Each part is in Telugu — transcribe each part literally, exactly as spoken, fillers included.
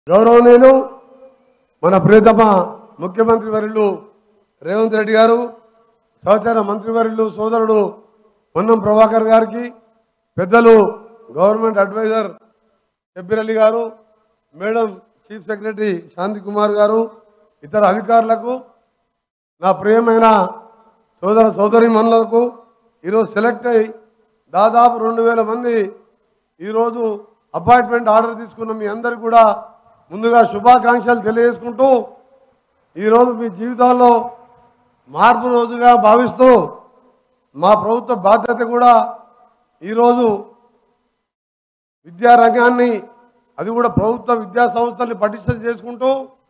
గౌరవనీయులు మన ప్రియతమ ముఖ్యమంత్రి వర్యులు రేవంత్ రెడ్డి గారు, సహచార మంత్రివర్యులు సోదరుడు పొన్నం ప్రభాకర్ గారికి, పెద్దలు గవర్నమెంట్ అడ్వైజర్ షబ్బీర్ అలీ గారు, madam chief secretary Shanti Kumar గారు, ఇతర అధికారులకు, నా ప్రియమైన సోదర సోదరీమణులకు, ఈరోజు సెలెక్ట్ అయ్యి దాదాపు రెండు వేల మంది ఈరోజు అపాయింట్మెంట్ ఆర్డర్ తీసుకున్న మీ అందరికీ కూడా ముందుగా శుభాకాంక్షలు తెలియజేసుకుంటూ, ఈరోజు మీ జీవితాల్లో మార్పు రోజుగా భావిస్తూ మా ప్రభుత్వ బాధ్యత కూడా ఈరోజు విద్యారంగాన్ని, అది కూడా ప్రభుత్వ విద్యా సంస్థల్ని పటిష్టం చేసుకుంటూ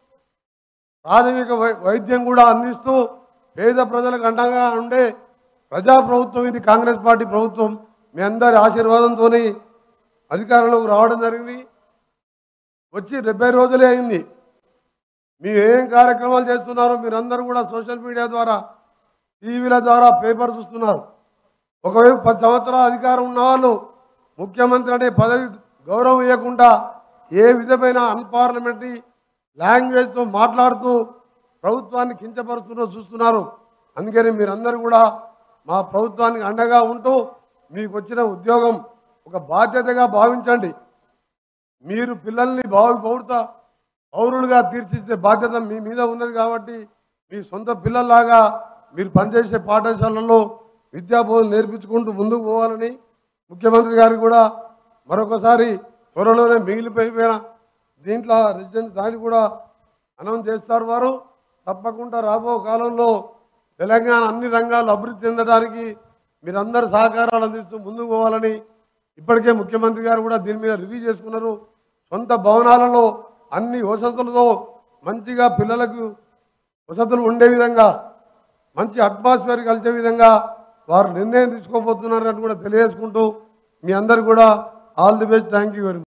ప్రాథమిక వైద్యం కూడా అందిస్తూ పేద ప్రజలకు అండగా ఉండే ప్రజా ప్రభుత్వం ఇది కాంగ్రెస్ పార్టీ ప్రభుత్వం. మీ అందరి ఆశీర్వాదంతో అధికారంలోకి రావడం జరిగింది. వచ్చి డెబ్బై రోజులే అయింది. మీరు ఏం కార్యక్రమాలు చేస్తున్నారో మీరందరూ కూడా సోషల్ మీడియా ద్వారా, టీవీల ద్వారా, పేపర్ చూస్తున్నారు. ఒకవైపు పది సంవత్సరాల అధికారం ఉన్నవాళ్ళు ముఖ్యమంత్రి అనే పదవి గౌరవం ఇవ్వకుండా ఏ విధమైన అన్పార్లమెంటరీ లాంగ్వేజ్తో మాట్లాడుతూ ప్రభుత్వాన్ని కించపరుస్తూ చూస్తున్నారు. అందుకని మీరందరూ కూడా మా ప్రభుత్వానికి అండగా ఉంటూ మీకు వచ్చిన ఉద్యోగం ఒక బాధ్యతగా భావించండి. మీరు పిల్లల్ని భావి పౌరత పౌరులుగా తీర్చిదిద్దే బాధ్యత మీ మీద ఉన్నది కాబట్టి మీ సొంత పిల్లల్లాగా మీరు పనిచేసే పాఠశాలల్లో విద్యాబోధన నేర్పించుకుంటూ ముందుకు పోవాలని ముఖ్యమంత్రి గారికి కూడా మరొకసారి త్వరలోనే మిగిలిపోయిన దీంట్లో రెసిడెన్స్ దాన్ని కూడా అనౌన్స్ చేస్తారు. వారు తప్పకుండా రాబో కాలంలో తెలంగాణ అన్ని రంగాల్లో అభివృద్ధి చెందడానికి మీరందరూ సహకారాలు అందిస్తూ ముందుకు పోవాలని ఇప్పటికే ముఖ్యమంత్రి గారు కూడా దీని మీద రివ్యూ చేసుకున్నారు. సొంత భవనాలలో అన్ని వసతులతో మంచిగా పిల్లలకు వసతులు ఉండే విధంగా, మంచి అట్మాస్ఫియర్ కలిసే విధంగా వారు నిర్ణయం తీసుకోబోతున్నారని కూడా తెలియజేసుకుంటూ మీ అందరు కూడా all the best. Thank you very much.